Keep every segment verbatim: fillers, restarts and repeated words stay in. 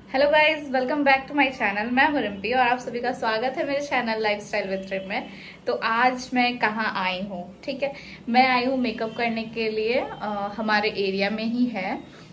Hello guys, welcome back to my channel. मैं हूं रिम्पी और आप सभी का स्वागत है मेरे चैनल लाइफस्टाइल विद रिम में। तो आज मैं कहाँ आई हूँ, ठीक है, मैं आई हूँ मेकअप करने के लिए। आ, हमारे एरिया में ही है।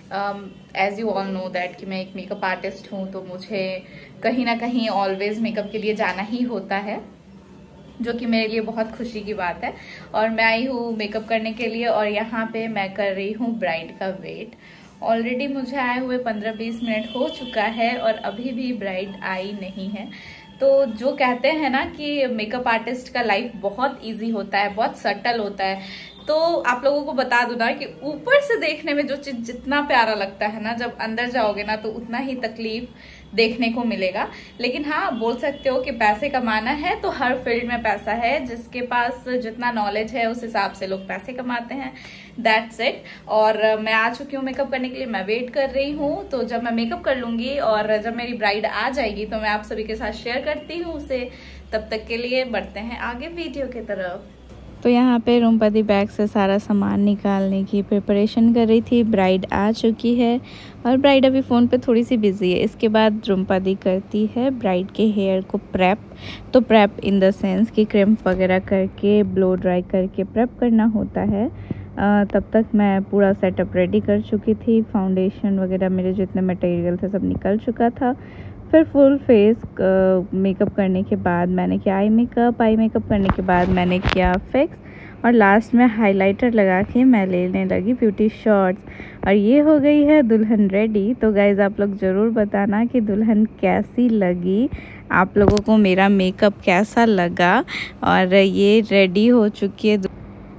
As you all know that कि मैं एक मेकअप आर्टिस्ट हूँ, तो मुझे कहीं ना कहीं ऑलवेज मेकअप के लिए जाना ही होता है, जो कि मेरे लिए बहुत खुशी की बात है। और मैं आई हूँ मेकअप करने के लिए और यहाँ पे मैं कर रही हूँ ब्राइड का वेट। ऑलरेडी मुझे आए हुए पंद्रह बीस मिनट हो चुका है और अभी भी ब्राइड आई नहीं है। तो जो कहते हैं ना कि मेकअप आर्टिस्ट का लाइफ बहुत इजी होता है, बहुत सटल होता है, तो आप लोगों को बता दूं ना कि ऊपर से देखने में जो चीज जितना प्यारा लगता है ना, जब अंदर जाओगे ना तो उतना ही तकलीफ देखने को मिलेगा। लेकिन हाँ, बोल सकते हो कि पैसे कमाना है तो हर फील्ड में पैसा है। जिसके पास जितना नॉलेज है उस हिसाब से लोग पैसे कमाते हैं। That's it. और मैं आ चुकी हूँ मेकअप करने के लिए, मैं वेट कर रही हूँ। तो जब मैं मेकअप कर लूंगी और जब मेरी ब्राइड आ जाएगी तो मैं आप सभी के साथ शेयर करती हूँ उसे। तब तक के लिए बढ़ते हैं आगे वीडियो की तरफ। तो यहाँ पे रूमपति बैग से सारा सामान निकालने की प्रिपरेशन कर रही थी। ब्राइड आ चुकी है और ब्राइड अभी फ़ोन पे थोड़ी सी बिजी है। इसके बाद रूमपति करती है ब्राइड के हेयर को प्रेप। तो प्रेप इन द सेंस कि क्रीम वगैरह करके ब्लो ड्राई करके प्रेप करना होता है। आ, तब तक मैं पूरा सेटअप रेडी कर चुकी थी। फाउंडेशन वगैरह मेरे जितने मटेरियल थे सब निकल चुका था। फिर फुल फेस मेकअप करने के बाद मैंने किया आई मेकअप। आई मेकअप करने के बाद मैंने किया फिक्स और लास्ट में हाइलाइटर लगा के मैं लेने लगी ब्यूटी शॉट्स। और ये हो गई है दुल्हन रेडी। तो गाइज़ आप लोग ज़रूर बताना कि दुल्हन कैसी लगी, आप लोगों को मेरा मेकअप कैसा लगा। और ये रेडी हो चुकी है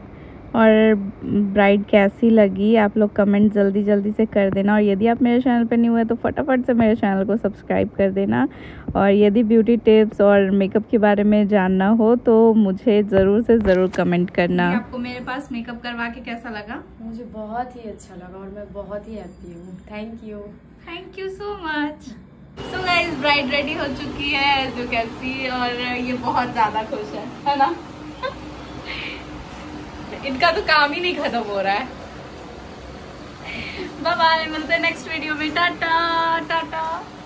और ब्राइड कैसी लगी आप लोग कमेंट जल्दी जल्दी से कर देना। और यदि आप मेरे चैनल पर नहीं हुए तो फटाफट से मेरे चैनल को सब्सक्राइब कर देना। और यदि ब्यूटी टिप्स और मेकअप के बारे में जानना हो तो मुझे ज़रूर से ज़रूर कमेंट करना। आपको मेरे पास मेकअप करवा के कैसा लगा? मुझे बहुत ही अच्छा लगा और मैं बहुत ही हैप्पी हूँ। Thank you thank you so much. So guys, bride ready हो चुकी है एज यू कैन सी, और ये बहुत ज़्यादा खुश है, है ना? इनका तो काम ही नहीं खत्म हो रहा है। बाय बाय, मिलते हैं नेक्स्ट वीडियो में। टाटा टाटा।